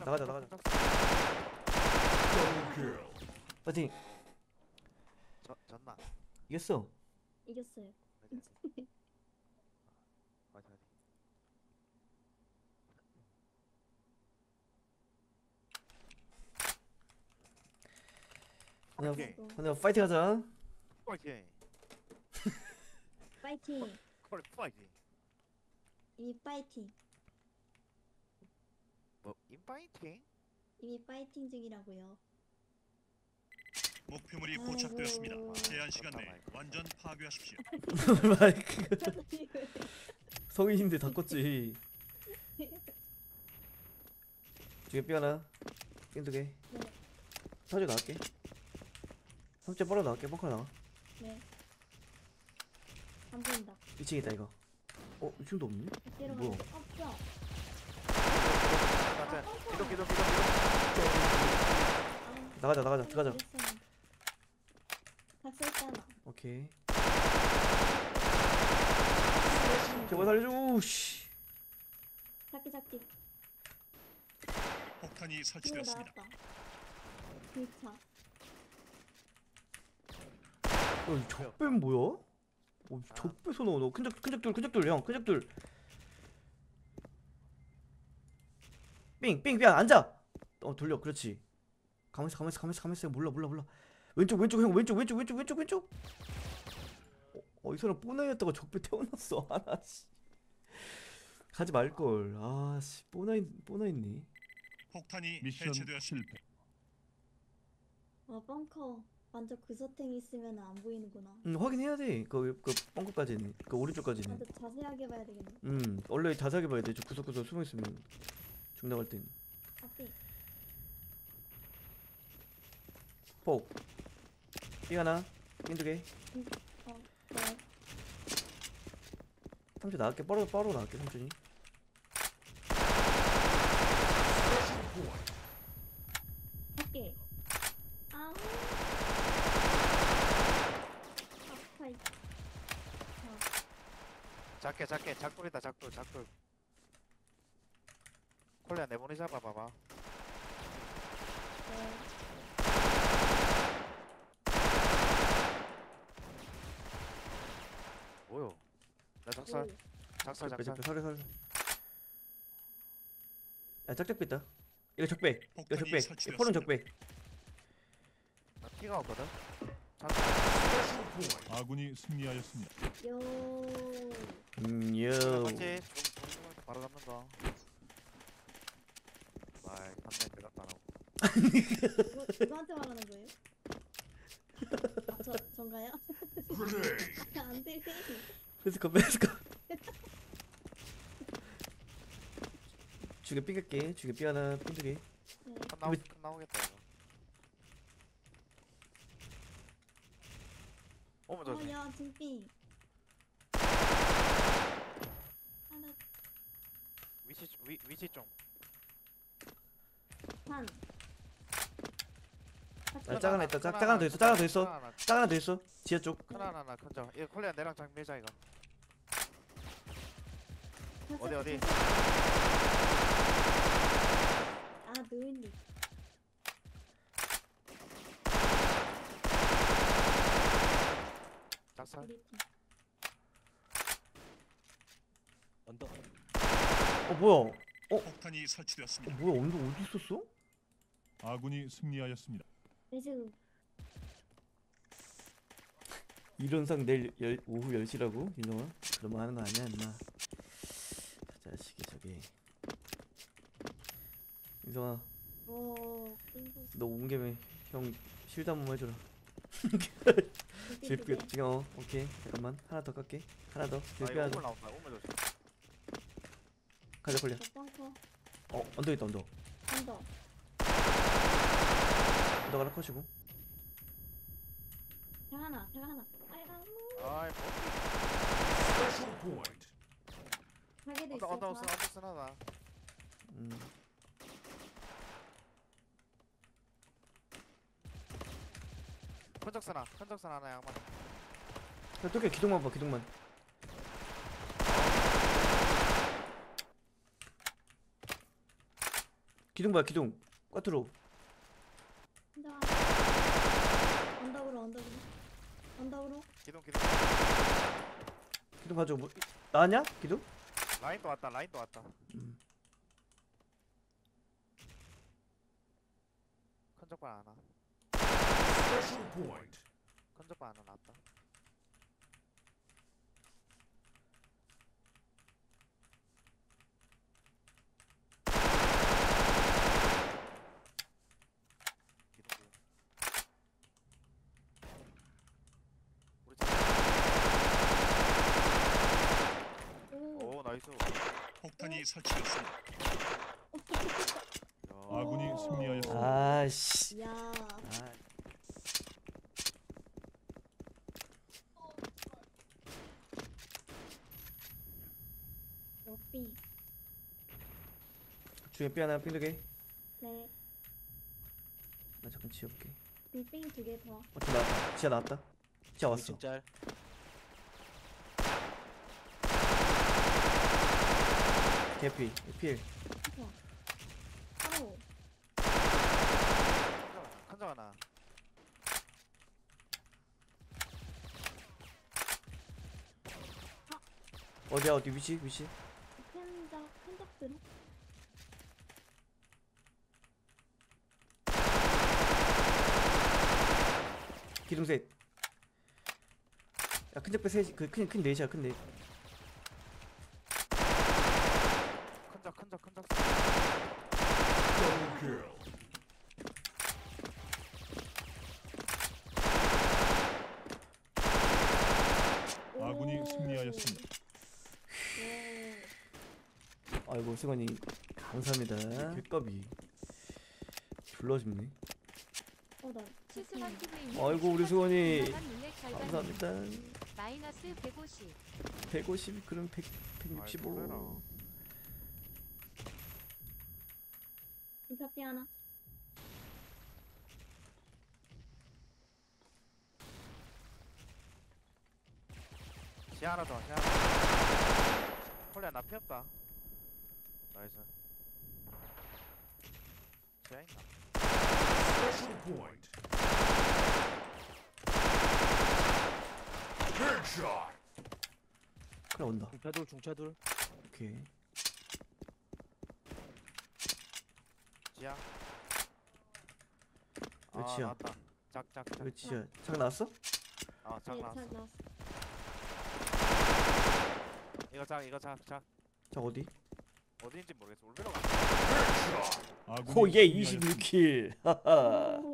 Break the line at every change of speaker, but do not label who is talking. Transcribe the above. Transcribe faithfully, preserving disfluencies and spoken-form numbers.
나가자 나가자. 파이팅.
저 졌나?
이겼어.
이겼어요.
파이팅 파이팅.
그냥
오케이.
그냥 파이팅하자.
파이팅.
파이팅.
콜 파이팅.
이미 파이팅.
뭐 인파이팅?
이미 파이팅 중이라고요.
목표물이
아이고.
포착되었습니다. 제한 시간 내에 완전 파괴하십시오.
마이크. 성인인데 다 껐지. 뒤에 삐 하나. 낀두 개.
네.
사주 나갈게. 삼 점 빨아 나갈게. 벙커 나와.
네. 안 보인다.
이 층 있다 이거. 어? 이 층도 없네?
때려
뭐야?
없어.
맞아. 기동 기동 기동 기동.
아,
나가자 나가자 들어가자.
각설잖아.
오케이. 제발 살려줘. 씨.
잡기 잡기.
폭탄이
이거
설치되었습니다.
나왔다. 불차.
어, 이 적배는 뭐야? 어, 적배서 넣어. 너 큰적 큰적들 큰적들 형 큰적들. 삥삥삥 앉아. 어 돌려 그렇지. 가만있어 가만있어 가만있어 가만있어. 몰라 몰라 몰라. 왼쪽 왼쪽 형 왼쪽 왼쪽 왼쪽 왼쪽 왼쪽. 어, 어 이 사람 뽀나이였다가 적배 태어났어. 하나 씨. 가지 말걸. 아씨 뽀나이 뽀나이니.
폭탄이
미션
해체되었습니다.
실패.
어 벙커. 완전 구서탱이 있으면 안 보이는구나.
음 확인해야 돼. 그, 그 뻥커까지는 그 오른쪽까지는.
완전 자세하게 봐야 되겠네.
음 원래 자세하게 봐야 돼. 저 구석구석 숨어 있으면 중 나갈 땐.
앞에.
폭. 삐 하나. 낀두 개.
어. 네.
삼촌 나갈게. 빠르 빠르 나갈게 삼촌이.
밖에. 아우. 아파이. 아,
작게 작게 작돌이다 작돌 작돌. 콜레야 내 머리 잡아 봐봐.
네.
뭐요? 나 작살
오.
작살
적배
작살.
적배 살려 살려. 야 짝짝배 있다. 이거 적배. 이거
폭탄이
적배.
설치되었습니다.
포는 적배.
나 피가 없거든.
아군이 승리하였습니다.
요.
음 요.
맞지? 중 바로 잡는 거. 말 한내 대답 안 하고.
이거 누구한테 말하는 거예요? 아, 저 전가요? 안 돼.
페스커 페스커. 주게 삐갈게. 주게 삐 하나 삐두 개.
네.
큰 나오 큰 나오겠다 이거. 오면 저
어, 야, 진삐. 하나,
위치 좀- 위 위치 좀.
반.
아, 짝 하나 있다. 짝, 짝 하나 더 있어. 짝 하나 더 있어. 짝 하나 더 있어. 지하 쪽.
큰 하나 하나 큰 점. 이거 콜레야 내랑 장 매자 이거. 어디 어디?
아, 노인리.
작살.
우리 팀.
언덕.
어 뭐야?
폭탄이
어
설치되었습니다.
뭐야? 언더 어디 있었어?
아군이 승리하였습니다.
레즈.
이런 상 내일 열, 오후 열 시라고? 윤정아? 그러면 하는 거 아니야 임마. 저 자식이 저기. 윤정아
오, 띵고.
너 온 김에 형 실드 한 번만 해줘라.
진삐
지금 지금 어 오케이 잠깐만 하나 더 깎게. 하나 더.
아
지금
이거
하나
오면
더.
나온다. 오면 조심.
가자 걸려.
저 벙커.
어 언더 있다 언더.
언더.
언더 하나 컷이고.
별 하나, 별 하나. 아이고.
아이 뭐.
가게도
언더
있어.
언더
다.
쓰나 언더 쓰나다.
음.
큰적 쓰나 큰적 쓰나 하나 양만.
야 또게 기둥만 봐 기둥만. 기둥 봐요 기둥. 꽈트로.
혼자 언덕으로 언덕으로 언덕으로
기둥 기둥.
기둥 가져. 뭐 나왔냐 기둥?
라인도 왔다. 라인도 왔다.
음.
큰적반 하나. 큰적반 하나 나왔다. 기둥 기둥. 우리 집.
오
오 나이스.
폭탄이 설치됐습니다.
야.
아군이 승리하였습니다.
아씨.
야
아.
여기
중에 삐 하나 삥두개.
네
나 잠깐 지울게.
빙빙 두개 더.
어, 지금 나왔다. 지하 나왔다. 지하 왔어.
진짤.
개피. 필.
바로
큰적 하나.
어디야 어디 위치 위치.
큰적 큰적들.
기둥 셋. 야 큰적배 셋. 그큰큰 넷이야 큰 넷.
큰적 큰적 큰적.
아군이 승리하였습니다.
아이고 승원이 감사합니다. 객값이 불러줍네.
어나
실수만 티브이님
아이고 우리 승원이
감사합니다.
감사합니다.
마이너스 백오십.
백오십 그럼 백 백육십오.
인사피 하나.
지하 하나 더. 지하 하나 더. 홀리야 나 피었다. 나이스. 지하 있나?
그래 온다.
중차돌 중차돌.
오케이.
지하.
왜
아,
지하?
나왔다. 작작 작.
왜 지하? 작 나왔어?
아, 작
네,
나왔어.
잘 나왔어.
이거 작 이거 작 작.
작 어디?
어디인지 모르겠어. 울베로 가.
아군이
호예
승리하였습니다.
이십육 킬. 하하.